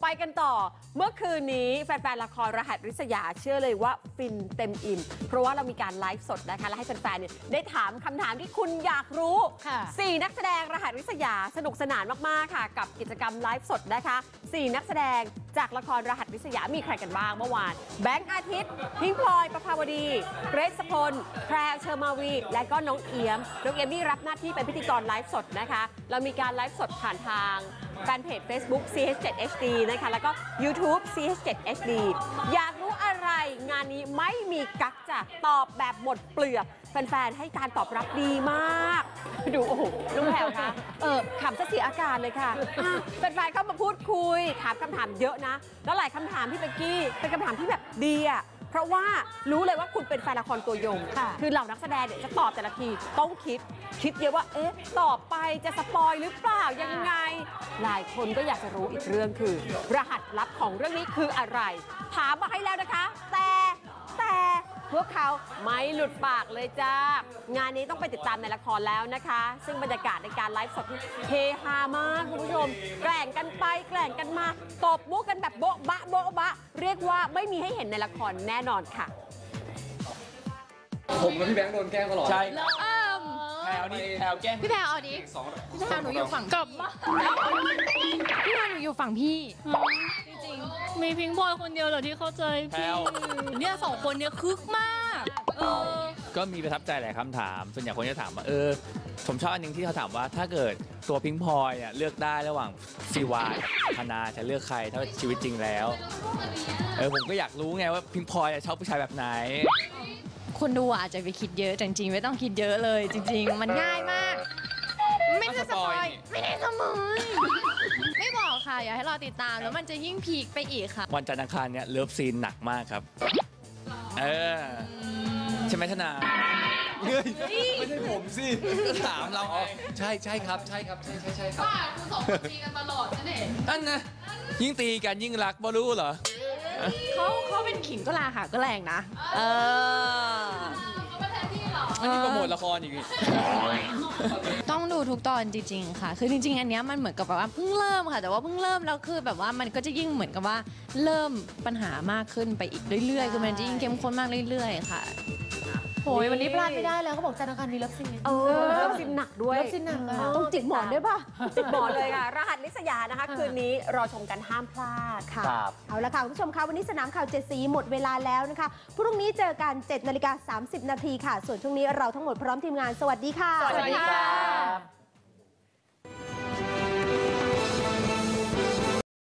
กันต่อเมื่อคืนนี้แฟนๆละครรหัสริษยาเชื่อเลยว่าฟินเต็มอิ่มเพราะว่าเรามีการไลฟ์สดนะคะและให้แฟนๆเนี่ยได้ถามคำถามที่คุณอยากรู้4 นักแสดงรหัสริษยาสนุกสนานมากๆค่ะกับกิจกรรมไลฟ์สดนะคะ4 นักแสดงจากละครรหัสริษยามีใครกันบ้างเมื่อวานแบงค์อาทิตย์พิงพลอยประภาวดีเกรซพลแพรเชอร์มาวีและก็น้องเอี้ยมนี่รับหน้าที่เป็นพิธีกรไลฟ์สดนะคะเรามีการไลฟ์สดผ่านทางแฟนเพจ Facebook CH7HD นะคะแล้วก็ YouTube CH7HD อยากรู้อะไรงานนี้ไม่มีกั๊กจ้ะตอบแบบหมดเปลือกแฟนๆให้การตอบรับดีมากดูโอ้โหลุงแถวคะขำซะเสียอาการเลยค่ะแฟนๆเข้ามาพูดคุยถามคำถามเยอะนะแล้วหลายคำถามพี่เป๊กกี้เป็นคำถามที่แบบดีอะเพราะว่ารู้เลยว่าคุณเป็นแฟนละครตัวยงคือเหล่านักแสดงเนี่ยจะตอบแต่ละทีต้องคิดเยอะว่าตอบไปจะสปอยหรือเปล่ายังไงหลายคนก็อยากจะรู้อีกเรื่องคือรหัสลับของเรื่องนี้คืออะไรถามมาให้แล้วนะคะแต่พวกเขาไม่หลุดปากเลยจ้างานนี้ต้องไปติดตามในละครแล้วนะคะซึ่งบรรยากาศในการไลฟ์สดเฮฮามากคุณผู้ชมแกล้งกันไปแกล้งกันมาตบมุกกันแบบโบ๊ะบะเรียกว่าไม่มีให้เห็นในละครแน่นอนค่ะผมกับพี่แบงค์โดนแกล้งตลอดใช่แพลวนี่แพลวแกล้งพี่แพลวเอาดิพี่แพลวหนูอยู่ฝั่งกลับมาพี่แพลวหนูอยู่ฝั่งพี่จริงๆมีพิงพลอยคนเดียวเหรอที่เข้าใจพี่เนี่ย2 คนเนี่ยคึกมากก็มีประทับใจหลายคำถามส่วนใหญ่คนจะถามว่าผมชอบอันนึงที่เขาถามว่าถ้าเกิดตัวพิงพลอยเลือกได้ระหว่างซีวายธนาจะเลือกใครถ้าชีวิตจริงแล้วผมก็อยากรู้ไงว่าพิงพลอยชอบผู้ชายแบบไหนคนดูอาจจะไปคิดเยอะจริงๆไม่ต้องคิดเยอะเลยจริงๆมันง่ายมากไม่ได้สปอยไม่บอกค่ะอยากให้รอติดตามแล้วมันจะยิ่งพีคไปอีกค่ะวันจันทร์อังคารเนี่ยเลิฟซีนหนักมากครับใช่ไหมธนาไม่ใช่ผมสิก็ถามเราใช่ครับใช่คุณ 2 คนตีกันตลอดนั่นนะยิ่งตีกันยิ่งรักบ่รู้เหรอเขาเป็นขิงก็ลาค่ะก็แรงนะอันนี้โปรโมทละครอีกต้องดูทุกตอนจริงๆค่ะคือจริงๆอันนี้มันเหมือนกับแบบว่าเพิ่งเริ่มค่ะแต่ว่าเพิ่งเริ่มแล้วคือแบบว่ามันก็จะยิ่งเหมือนกับว่าเริ่มปัญหามากขึ้นไปอีกเรื่อยๆคือมันจะยิ่งเข้มข้นมากเรื่อยๆค่ะโอ้ยวันนี้พลาดไม่ได้แล้วเขาบอกจันทร์อังคารมีเลิฟซีนเลิฟซีนหนักด้วยเลิฟซีนหนักต้องจิกหมอนด้วยป่ะจิกหมอนเลยค่ะรหัสริษยานะคะคืนนี้รอชมกันห้ามพลาดค่ะเอาละค่ะคุณผู้ชมคะวันนี้สนามข่าว7 สีหมดเวลาแล้วนะคะพรุ่งนี้เจอกัน7:30 น.ค่ะส่วนช่วงนี้เราทั้งหมดพร้อมทีมงานสวัสดีค่ะสวัสดีค่ะ